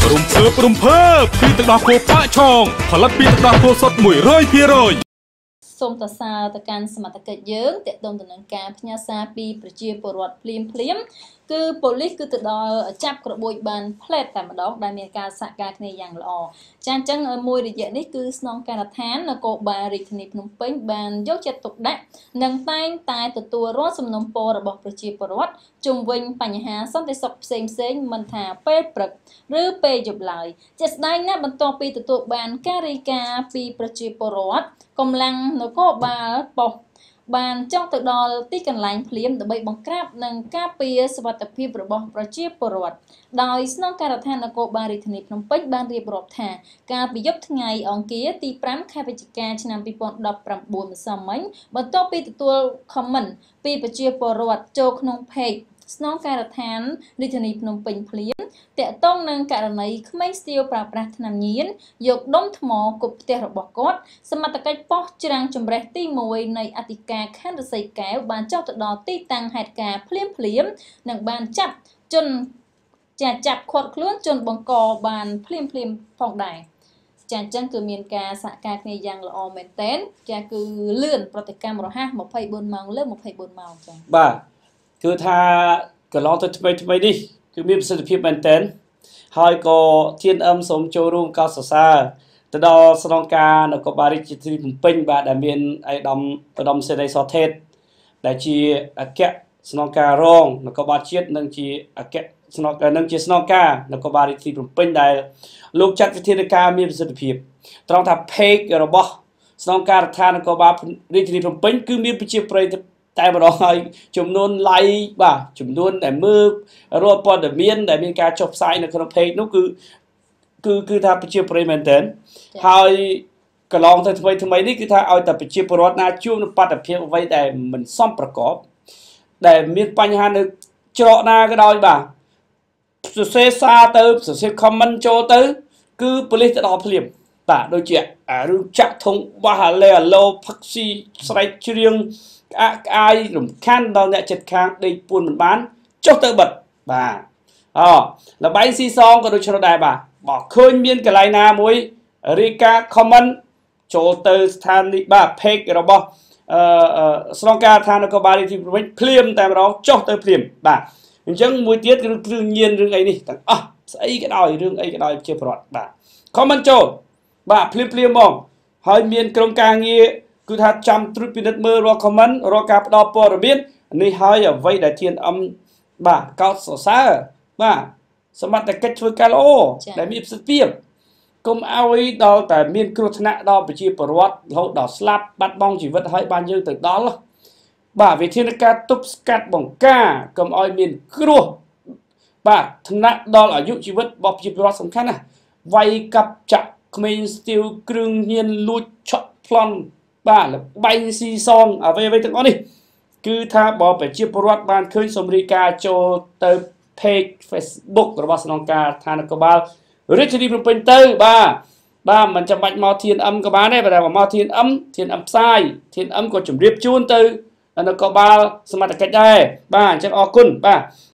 Prumper ពីទឹកដោះគោប៉ាក់ឆងផលិតពីទឹកដោះគោសុទ្ធ 100% សូមតសារទៅកាន់សមត្ថកិច្ចយើងតេតងទៅនឹងការផ្ញើសារពីប្រជាពលរដ្ឋភ្លាមគឺប៉ូលីសគឺទៅដល់ចាប់ក្របួយបានផ្លែតតែម្ដងដែលមានការសហការគ្នាយ៉ាងល្អចាអញ្ចឹងមួយរយៈនេះគឺស្នងការដ្ឋាននគរបាលរាជធានីភ្នំពេញបានយកចិត្តទុកដាក់និងតែងតែទទួលរាល់សំណុំពររបស់ប្រជាពលរដ្ឋជុំវិញបញ្ហាសន្តិសុខផ្សេងមិនថាពេលព្រឹកឬពេលយប់ឡើយជាក់ស្ដែងណាស់បន្ទាប់ពីទទួលបានការរាយការណ៍ពីប្រជាពលរដ្ឋកម្លាំងនគរបាលប៉ុស្តិ៍បានចង់ទៅដល់ទីកន្លែងភ្លាមដើម្បីបង្ក្រាបនិងការពារសុវត្ថិភាពរបស់ប្រជាពលរដ្ឋដោយស្នងការដ្ឋាននគរបាលរាជធានីភ្នំពេញបានរៀបរាប់ថាកាលពីយប់ថ្ងៃអង្គារទី5ខែវិច្ឆិកាឆ្នាំ2019ម្សិលមិញបន្ទាប់ពីទទួល comment ពីប្រជាពលរដ្ឋចូលក្នុង page ស្នងការដ្ឋានរាជធានីភ្នំពេញភ្លាមតាក់ទងនឹងករណីក្មេងស្ទាវប្រើប្រាស់ថ្នាំញៀនយកដុំថ្មគប់ផ្ទះរបស់គាត់សមត្ថកិច្ចប៉ុស្តិ៍ច្រាំងចម្រេះទី1នៃអធិការខណ្ឌរសីកែវបានចុះទៅដល់ទីតាំងហេតុការណ៍ភ្លាមនិងបានចាប់ជនចាប់ឃាត់ខ្លួនជនបង្កបានភ្លាមផងដែរចាអញ្ចឹងគឺមានការសហការគ្នាយ៉ាងល្អមែនទែនចាគឺលឿនប្រតិកម្មរហ័ស24ម៉ោងលើ24ម៉ោងចាបាទគឺថាកន្លងទៅថ្មីនេះគឺមានប្រសិទ្ធភាពមែនទែនហើយក៏ធានអឹមសូមចូលរួមកោតសរសើរទៅដល់ស្នងការនគរបាលរាជធានីភ្នំពេញបាទដែលមានឯកឧត្តមសេនីយ៍សថេតដែលជាអគ្គស្នងការរងនគរបាលជាតិនិងជាអគ្គស្នងការនគរបាលរាជធានីភ្នំពេញដែលលោកចាត់វិធានការមានប្រសិទ្ធភាពត្រង់ថា page របស់ស្នងការដ្ឋាននគរបាលរាជធានីភ្នំពេញគឺមានប្រជាប្រិយតែម្ដងហើយចំនួន like បាទចំនួនដែលមើលរាល់ព័ត៌មានដែលមានការចុះផ្សាយនៅក្នុង page នោះគឺថាប្រជាប្រិយមែនទែនហើយកន្លងទៅថ្មីនេះគឺថាឲ្យតែប្រជាពលរដ្ឋណាជួបនឹងបាតុភិបអ្វីដែលមិនសមប្រកបដែលមានបញ្ហានៅច្រកណាក៏ដោយបាទសរសេរសារទៅសរសេរ comment ចូលទៅគឺប៉ូលីសទៅដល់ភ្លាមបាទដូចជារឿងចាក់ធុងបាសអាឡូផឹកស៊ីស្រែកច្រៀងក្អាយរំខានដល់អ្នកចិត្តខាងដេកពួនមិនបានចុះទៅបិទបាទលបែងស៊ីសងក៏ដូចនោះដែរបាទបើឃើញមានកន្លែងណាមួយរាយការណ៍ comment ចូលទៅស្ថានីយ៍បាទ page របស់ស្នងការដ្ឋាននគរបាលរាជធានីភ្នំពេញភ្លាមតែម្ដងចុះទៅភ្លាមបាទអញ្ចឹងមួយទៀតគឺគ្រឿងញៀនរឿងអីនេះទាំងអស់ស្អីក៏ដោយរឿងអីក៏ដោយជាប្រវត្តិបាទ comment ចូលបាទភ្លាមហ្មងហើយមានក្រុមការងារគឺថាចាំត្រួតពិនិត្យមើលរាល់ comment រាល់ការផ្ដល់ព័ត៌មាននេះហើយអ្វីដែលធានអឹមបាទកោតសរសើរបាទសមត្ថកិច្ចធ្វើការល្អដែលមានប្រសិទ្ធភាពកុំឲ្យដល់តែមានគ្រោះថ្នាក់ដល់ប្រជាពលរដ្ឋរហូតដល់ស្លាប់បាត់បង់ជីវិតហើយបានយើងទៅដល់បាទវិធានការទប់ស្កាត់បង្ការកុំឲ្យមានគ្រោះបាទថ្នាក់ដល់អាយុជីវិតរបស់ប្រជាពលរដ្ឋសំខាន់ណាស់វាយកាប់ចាក់ក្មេងស្ទាវគ្រឿងញៀនលួចឆក់ប្លន់បាទលបែងស៊ីសងអ្វីទាំងអស់នេះគឺថាបើប្រជាពលរដ្ឋបានឃើញសម្រិការចូលទៅ page Facebook របស់ស្នងការដ្ឋាននគរបាលរាជធានីភ្នំពេញទៅបាទមិនចាំបាច់មកធានអឹមក៏បានដែរតែមកធានអឹមផ្សាយធានអឹមក៏ជម្រាបជូនទៅនគរបាលសមត្ថកិច្ចដែរបាទអញ្ចឹងអរគុណបាទ